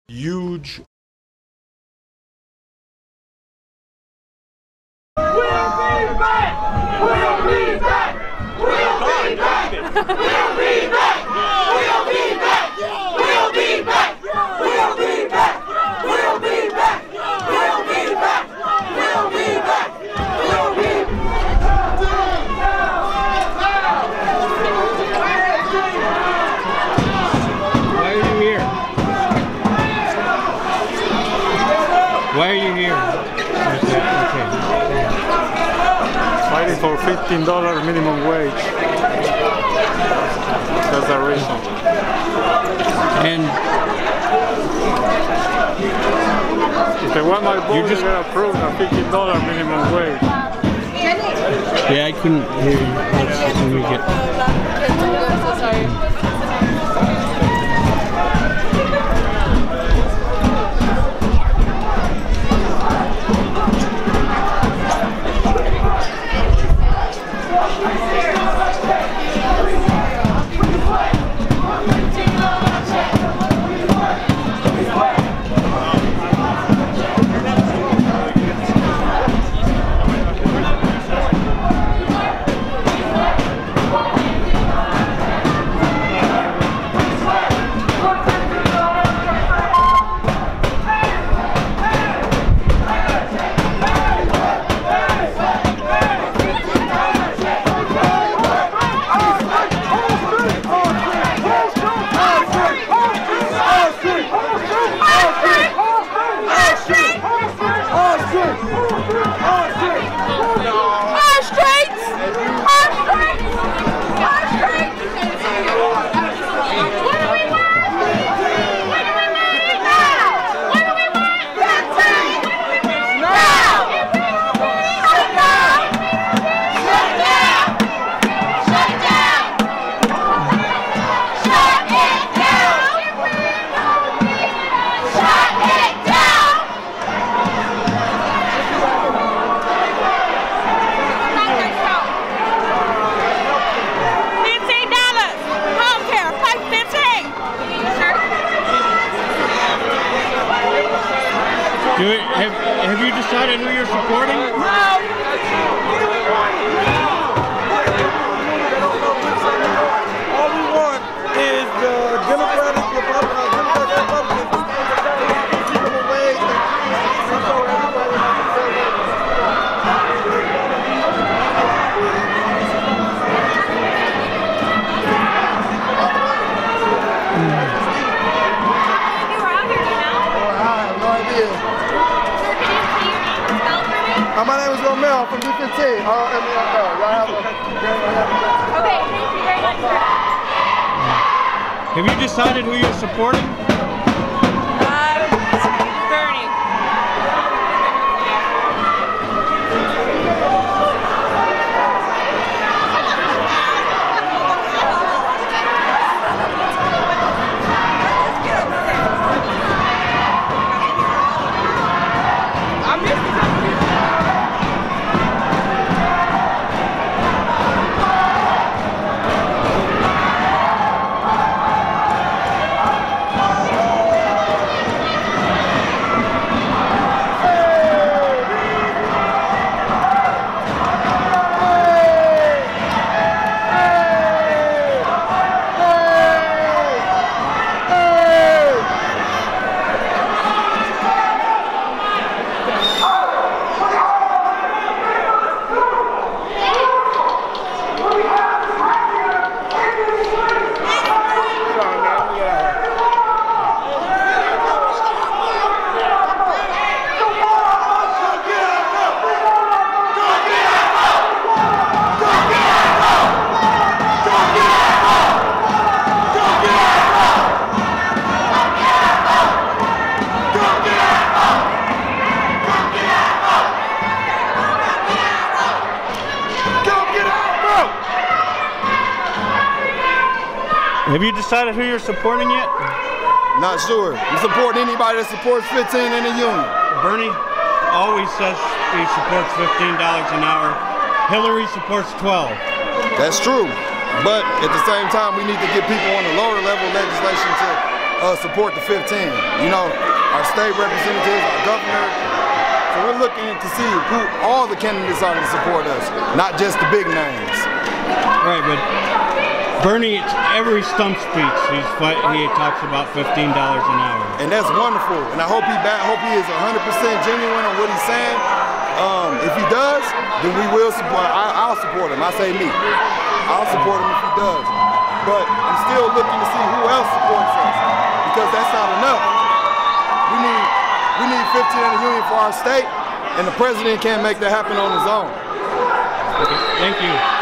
huge. We'll be back! We'll be back! We'll be back! We'll be back! We'll be back! We'll be back! We'll be back! We'll be back! We'll be back! We'll be back! We'll be Why are you here? Why are you here? Okay. Fighting for $15 minimum wage. That's the reason. And if they want my vote, you're just gonna approve a $15 minimum wage. yeah, I couldn't hear you. Let me get. I'm so sorry. Have you decided who you're supporting? All we want is the Democratic Republicans to keep them away and so everybody has to say my name is Romeo from B15. Okay, thank you very much for that. Have you decided who you're supporting? Bernie. Have you decided who you're supporting yet? Not sure. We support anybody that supports 15 in the union. Bernie always says he supports $15 an hour. Hillary supports 12. That's true. But at the same time, we need to get people on the lower level legislation to support the 15. You know, our state representatives, our governor. So we're looking to see who all the candidates are to support us, not just the big names. Right, but Bernie, every stump speech, he talks about $15 an hour. And that's wonderful. And I hope he is 100% genuine on what he's saying. If he does, then we will support. I'll support him. I say me. I'll support him if he does. But I'm still looking to see who else supports us, because that's not enough. We need 15 in the union for our state, and the president can't make that happen on his own. Okay, thank you.